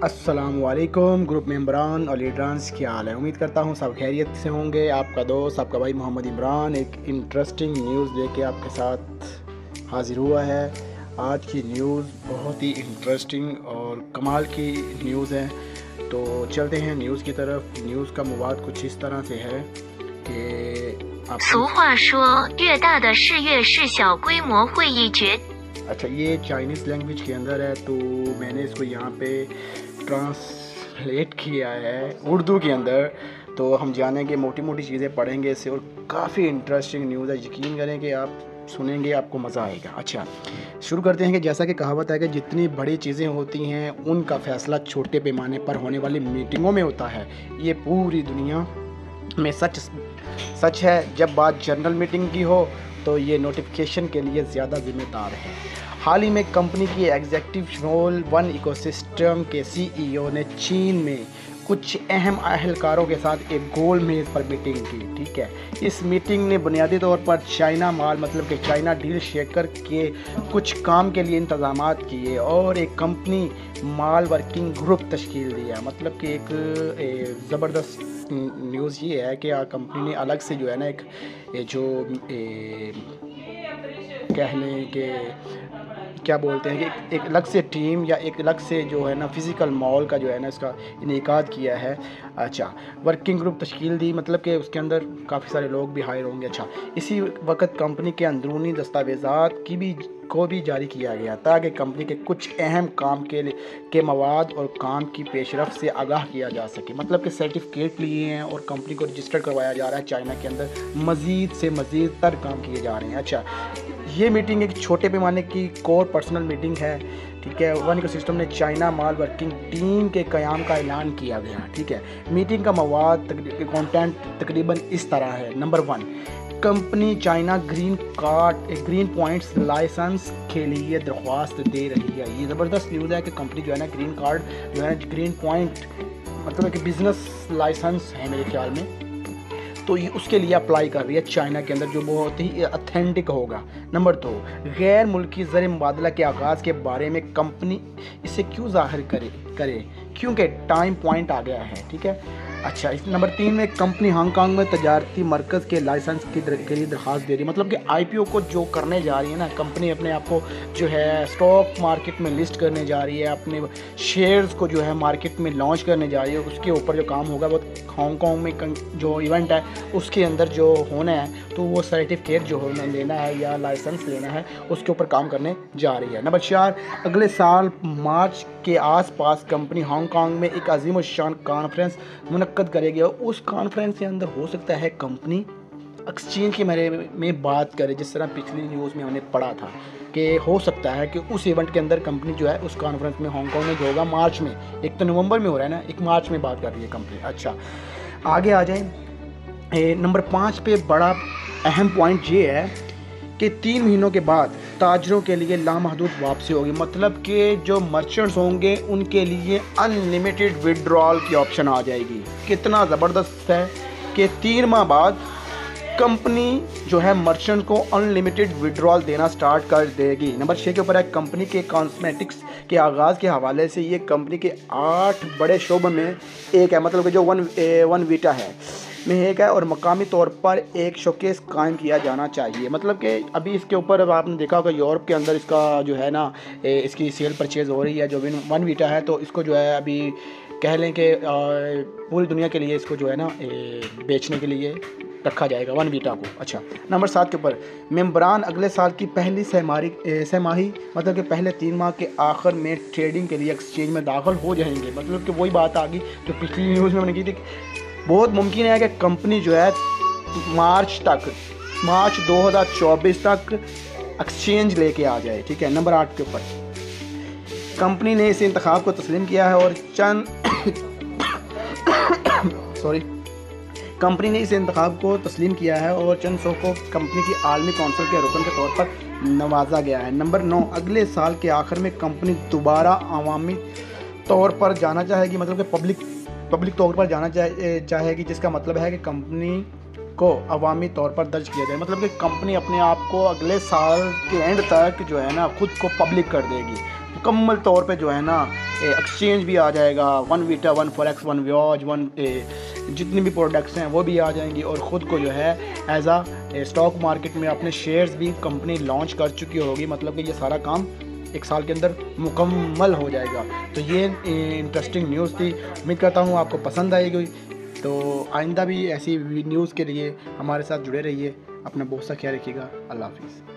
अस्सलामुअलैकुम ग्रुप मेंबरान और लीडरान्स, क्या हाल है। उम्मीद करता हूँ सब खैरियत से होंगे। आपका दोस्त आपका भाई मोहम्मद इमरान एक इंटरेस्टिंग न्यूज़ लेके आपके साथ हाज़िर हुआ है। आज की न्यूज़ बहुत ही इंटरेस्टिंग और कमाल की न्यूज़ है। तो चलते हैं न्यूज़ की तरफ। न्यूज़ का मवाद कुछ इस तरह से है कि आप 俗话说，越大的事越是小规模会议决 अच्छा, ये चाइनीज़ लैंग्वेज के अंदर है, तो मैंने इसको यहाँ पे ट्रांसलेट किया है उर्दू के अंदर। तो हम जानेंगे, मोटी मोटी चीज़ें पढ़ेंगे इससे, और काफ़ी इंटरेस्टिंग न्यूज़ है। यकीन करें कि आप सुनेंगे आपको मज़ा आएगा। अच्छा, शुरू करते हैं कि जैसा कि कहावत है कि जितनी बड़ी चीज़ें होती हैं उनका फ़ैसला छोटे पैमाने पर होने वाली मीटिंगों में होता है। ये पूरी दुनिया में सच है। जब बात जनरल मीटिंग की हो तो ये नोटिफिकेशन के लिए ज़्यादा जिम्मेदार है। हाल ही में कंपनी की एग्जीक्यूटिव रोल वन इकोसिस्टम के सीईओ ने चीन में कुछ अहम अहलकारों के साथ एक गोल मेज़ पर मीटिंग की। ठीक है, इस मीटिंग ने बुनियादी तौर पर चाइना माल मतलब कि चाइना डील शेकर के कुछ काम के लिए इंतजामात किए और एक कंपनी माल वर्किंग ग्रुप तश्कील दिया। मतलब कि एक ज़बरदस्त न्यूज़ ये है कि कंपनी ने अलग से जो है ना कह लें कि क्या बोलते हैं कि एक अलग से टीम या एक अलग से जो है ना फिज़िकल मॉल का जो है ना इसका इनेकाद किया है। अच्छा, वर्किंग ग्रुप तश्कील दी, मतलब कि उसके अंदर काफ़ी सारे लोग भी हायर होंगे। अच्छा, इसी वक्त कंपनी के अंदरूनी दस्तावेज़ात को भी जारी किया गया ताकि कंपनी के कुछ अहम काम के मवाद और काम की पेशरफ से आगाह किया जा सके। मतलब कि सर्टिफिकेट लिए हैं और कंपनी को रजिस्टर्ड करवाया जा रहा है चाइना के अंदर। मज़ीद से मज़ीद तर काम किए जा रहे हैं। अच्छा, ये मीटिंग एक छोटे पैमाने की कोर पर्सनल मीटिंग है। ठीक है, वन इकोसिस्टम ने चाइना माल वर्किंग टीम के क़याम का ऐलान किया गया। ठीक है, मीटिंग का मवाद कंटेंट तकरीबन इस तरह है। Number 1, company China green points license के लिए दरख्वास्त दे रही है। ये ज़बरदस्त न्यूज़ है कि कंपनी जो है ना ग्रीन कार्ड जो है ना ग्रीन पॉइंट मतलब कि बिज़नेस लाइसेंस है मेरे ख्याल में, तो ये उसके लिए अप्लाई कर रही है चाइना के अंदर, जो बहुत ही ऑथेंटिक होगा। नंबर 2, गैर मुल्की ज़र मुबादला के आगाज़ के बारे में कंपनी इसे क्यों ज़ाहिर करे क्योंकि टाइम पॉइंट आ गया है। ठीक है। अच्छा, इस नंबर 3 में कंपनी हांगकांग में तजारती मरकज़ के लाइसेंस के लिए दरख्वास्त दे रही है। मतलब कि आईपीओ को जो करने जा रही है ना कंपनी, अपने आप को जो है स्टॉक मार्केट में लिस्ट करने जा रही है, अपने शेयर्स को जो है मार्केट में लॉन्च करने जा रही है। उसके ऊपर जो काम होगा वो हांगकांग में जो इवेंट है उसके अंदर जो होना है, तो वो सर्टिफिकेट जो होना लेना है या लाइसेंस लेना है उसके ऊपर काम करने जा रही है। नंबर 4, अगले साल मार्च के आसपास कंपनी हांगकांग में एक अजीम शान कॉन्फ्रेंस मुनक्कद करेगी और उस कॉन्फ्रेंस के अंदर हो सकता है कंपनी एक्सचेंज के बारे में बात करे, जिस तरह पिछली न्यूज़ में हमने पढ़ा था कि हो सकता है कि उस इवेंट के अंदर कंपनी जो है उस कॉन्फ्रेंस में हांगकांग में जो होगा मार्च में, एक तो नवंबर में हो रहा है ना, एक मार्च में बात कर रही है कंपनी। अच्छा, आगे आ जाए। नंबर 5 पे बड़ा अहम पॉइंट ये है कि 3 महीनों के बाद ताजरों के लिए लामहदूद वापसी होगी। मतलब कि जो मर्चेंट्स होंगे उनके लिए अनलिमिटेड विड्रॉल की ऑप्शन आ जाएगी। कितना ज़बरदस्त है कि 3 माह बाद कंपनी जो है मर्चेंट को अनलिमिटेड विड्रॉल देना स्टार्ट कर देगी। नंबर 6 के ऊपर है कंपनी के कॉस्मेटिक्स के आगाज़ के हवाले से ये कंपनी के 8 बड़े शोबों में एक है। मतलब कि जो वन वीटा है में एक है और मकामी तौर पर एक शोकेस कायम किया जाना चाहिए। मतलब कि अभी इसके ऊपर अब आपने देखा होगा यूरोप के अंदर इसका जो है ना इसकी सेल परचेज़ हो रही है। जो वन वीटा है तो इसको जो है अभी कह लें कि पूरी दुनिया के लिए इसको जो है ना बेचने के लिए रखा जाएगा वन वीटा को। अच्छा, नंबर 7 के ऊपर मेंबरान अगले साल की पहली सहमाही मतलब कि पहले 3 माह के आखिर में ट्रेडिंग के लिए एक्सचेंज में दाखिल हो जाएंगे। मतलब कि वही बात आ गई जो पिछली न्यूज़ में मैंने की थी। बहुत मुमकिन है कि कंपनी जो है मार्च 2024 तक एक्सचेंज लेके आ जाए। ठीक है। नंबर 8 के ऊपर कंपनी ने इस इंतखाब को तस्लीम किया है और कंपनी ने इस इंतखाब को तस्लीम किया है और चंद सौ को कंपनी की आलमी कौंसिल के रुकन के तौर पर नवाजा गया है। नंबर 9, अगले साल के आखिर में कंपनी दोबारा अवामी तौर पर जाना चाहेगी। मतलब कि पब्लिक तौर पर जाना चाहेगी, जिसका मतलब है कि कंपनी को अवामी तौर पर दर्ज किया जाए। मतलब कि कंपनी अपने आप को अगले साल के एंड तक जो है ना खुद को पब्लिक कर देगी। मुकम्मल तौर पे जो है ना एक्सचेंज भी आ जाएगा, one vita, one forex, one व्याज, वन जितनी भी प्रोडक्ट्स हैं वो भी आ जाएंगी, और ख़ुद को जो है एज आ स्टॉक मार्केट में अपने शेयर्स भी कंपनी लॉन्च कर चुकी होगी। मतलब कि ये सारा काम 1 साल के अंदर मुकम्मल हो जाएगा। तो ये इंटरेस्टिंग न्यूज़ थी, उम्मीद करता हूँ आपको पसंद आएगी। तो आइंदा भी ऐसी न्यूज़ के लिए हमारे साथ जुड़े रहिए। अपना बहुत सा ख्याल रखिएगा। अल्लाह हाफिज़।